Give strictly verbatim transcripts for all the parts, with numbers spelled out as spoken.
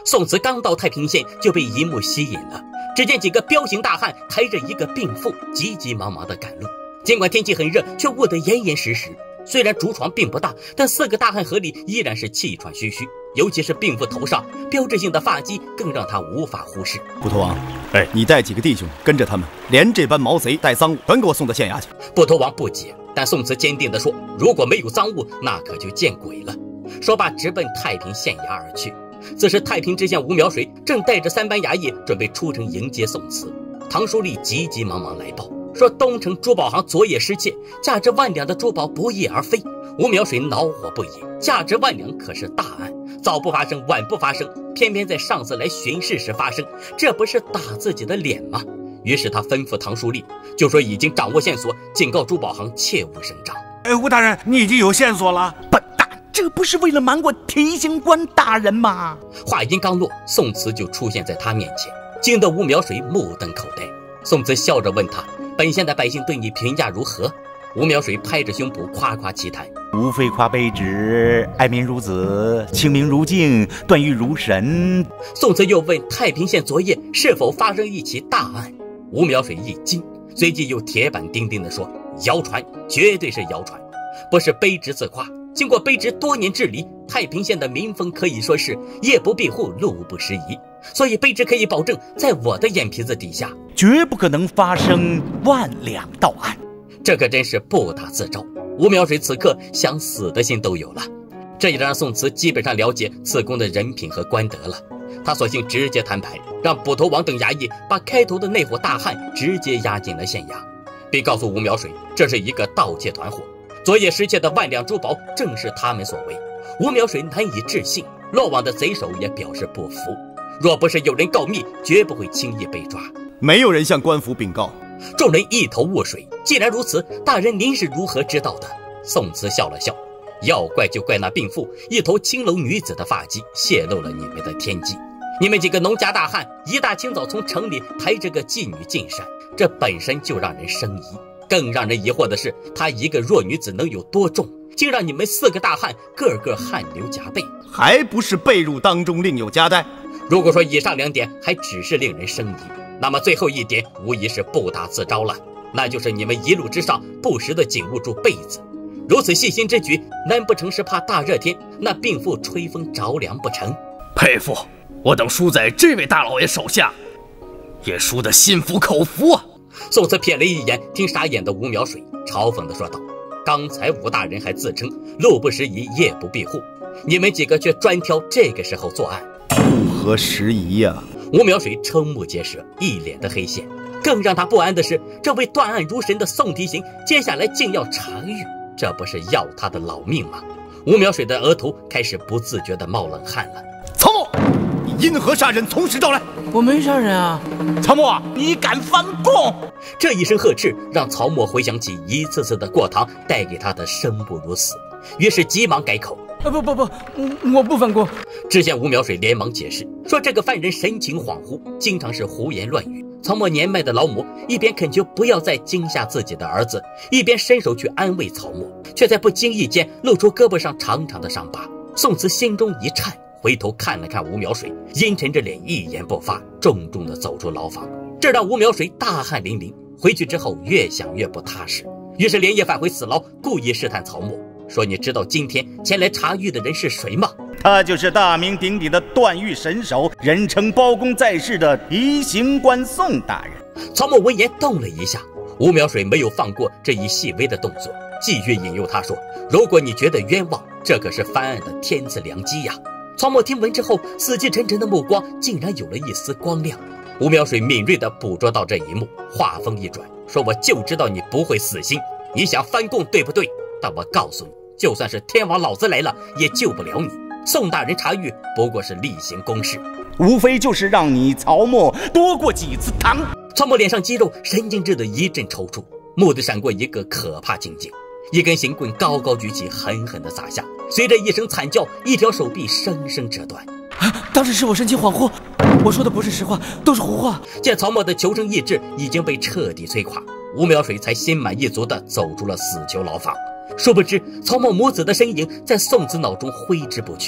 宋慈刚到太平县就被一幕吸引了，只见几个彪形大汉抬着一个病妇，急急忙忙地赶路。尽管天气很热，却捂得严严实实。虽然竹床并不大，但四个大汉合力依然是气喘吁吁。尤其是病妇头上标志性的发髻，更让他无法忽视。 捕头王，哎，你带几个弟兄跟着他们，连这班毛贼带赃物全给我送到县衙去。 捕头王不解，但宋慈坚定地说：“如果没有赃物，那可就见鬼了。”说罢，直奔太平县衙而去。此时，太平知县吴苗水正带着三班衙役准备出城迎接宋慈。唐书立急急忙忙来报，说东城珠宝行昨夜失窃，价值万两的珠宝不翼而飞。吴苗水恼火不已，价值万两可是大案，早不发生晚不发生，偏偏在上司来巡视时发生，这不是打自己的脸吗？于是他吩咐唐书立，就说已经掌握线索，警告珠宝行切勿声张。 哎，吴大人，你已经有线索了。 笨蛋，这不是为了瞒我提刑官大人吗？ 话音刚落，宋慈就出现在他面前，惊得吴苗水目瞪口呆。宋慈笑着问他，本县的百姓对你评价如何？吴苗水拍着胸脯夸夸其谈， 无非夸卑职，爱民如子，清明如镜，断狱如神。 宋慈又问太平县昨夜是否发生一起大案。吴苗水一惊，随即又铁板钉钉地说：谣传，绝对是谣传，不是卑职自夸。经过卑职多年治理，太平县的民风可以说是夜不闭户，路不拾遗，所以卑职可以保证，在我的眼皮子底下， 绝不可能发生万两盗案。 这可真是不打自招。吴苗水此刻想死的心都有了，这也让宋慈基本上了解此公的人品和官德了。他索性直接摊牌，让捕头王等衙役把开头的那伙大汉直接押进了县衙，并告诉吴苗水，这是一个盗窃团伙，昨夜失窃的万两珠宝正是他们所为。吴苗水难以置信，落网的贼首也表示不服，若不是有人告密，绝不会轻易被抓。 没有人向官府禀告。 众人一头雾水，既然如此，大人您是如何知道的？宋慈笑了笑，要怪就怪那病妇一头青楼女子的发髻泄露了你们的天机。你们几个农家大汉一大清早从城里抬着个妓女进山，这本身就让人生疑。更让人疑惑的是，她一个弱女子能有多重，竟让你们四个大汉个个汗流浃背， 还不是被褥当中另有夹带？ 如果说以上两点还只是令人生疑，那么最后一点无疑是不打自招了，那就是你们一路之上不时地紧捂住被子。如此细心之举，难不成是怕大热天那病妇吹风着凉不成？ 佩服，我等输在这位大老爷手下，也输得心服口服啊！ 宋慈瞥了一眼听傻眼的吴苗水，嘲讽地说道：刚才吴大人还自称路不拾遗，夜不闭户，你们几个却专挑这个时候作案， 不合时宜呀！ 吴苗水瞠目结舌，一脸的黑线。更让他不安的是，这位断案如神的宋提刑接下来竟要查狱，这不是要他的老命吗？吴苗水的额头开始不自觉地冒冷汗了。 曹默，你因何杀人？从实招来！ 我没杀人啊！ 曹默，你敢翻供！ 这一声呵斥让曹默回想起一次次的过堂带给他的生不如死，于是急忙改口： 啊不不不，我不反供。 知县吴苗水连忙解释说，这个犯人神情恍惚，经常是胡言乱语。曹默年迈的老母一边恳求不要再惊吓自己的儿子，一边伸手去安慰曹默，却在不经意间露出胳膊上长长的伤疤。宋慈心中一颤，回头看了看吴苗水，阴沉着脸一言不发，重重地走出牢房。这让吴苗水大汗淋漓，回去之后越想越不踏实，于是连夜返回死牢，故意试探曹默，说你知道今天前来查狱的人是谁吗？ 他就是大名鼎鼎的断狱神手，人称包公在世的提刑官宋大人。 曹默闻言动了一下，吴苗水没有放过这一细微的动作，继续引诱他说，如果你觉得冤枉，这可是翻案的天赐良机呀。曹默听闻之后，死气沉沉的目光竟然有了一丝光亮。吴苗水敏锐地捕捉到这一幕，话锋一转，说我就知道你不会死心，你想翻供对不对？但我告诉你，就算是天王老子来了也救不了你，宋大人查狱不过是例行公事， 无非就是让你曹默多过几次堂。 曹默脸上肌肉神经质的一阵抽搐，蓦地闪过一个可怕情景，一根刑棍高高举起，狠狠地撒下，随着一声惨叫，一条手臂生生折断。 啊！当时是我神情恍惚，我说的不是实话，都是胡话。 见曹默的求生意志已经被彻底摧垮，吴苗水才心满意足地走出了死囚牢房。殊不知，曹默母子的身影在宋慈脑中挥之不去。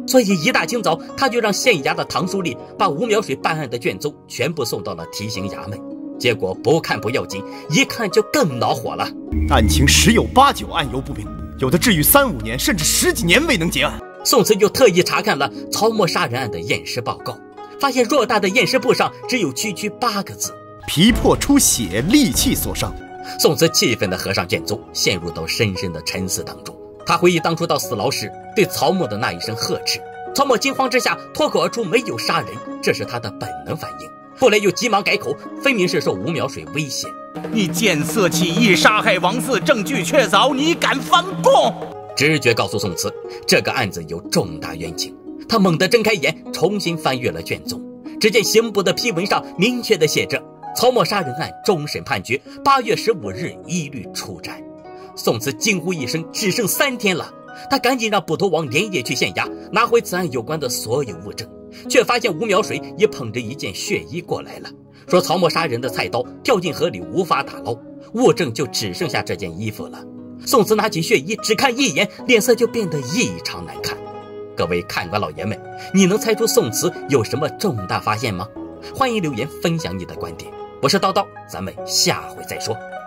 所以一大清早，他就让县衙的唐书吏把吴苗水办案的卷宗全部送到了提刑衙门。结果不看不要紧，一看就更恼火了。 案情十有八九案由不明，有的至于三五年甚至十几年未能结案。 宋慈又特意查看了曹沫杀人案的验尸报告，发现偌大的验尸簿上只有区区八个字： 皮破出血，利器所伤。 宋慈气愤地合上卷宗，陷入到深深的沉思当中。他回忆当初到死牢时对曹沫的那一声呵斥，曹沫惊慌之下脱口而出没有杀人，这是他的本能反应。后来又急忙改口，分明是受吴苗水威胁。 你见色起意，杀害王四，证据确凿，你敢翻供？ 直觉告诉宋慈，这个案子有重大冤情。他猛地睁开眼，重新翻阅了卷宗，只见刑部的批文上明确地写着：曹沫杀人案终审判决，八月十五日一律处斩。宋慈惊呼一声，只剩三天了。他赶紧让捕头王连夜去县衙拿回此案有关的所有物证，却发现吴苗水也捧着一件血衣过来了，说曹沫杀人的菜刀掉进河里无法打捞，物证就只剩下这件衣服了。宋慈拿起血衣只看一眼，脸色就变得异常难看。各位看官老爷们，你能猜出宋慈有什么重大发现吗？欢迎留言分享你的观点。我是叨叨，咱们下回再说。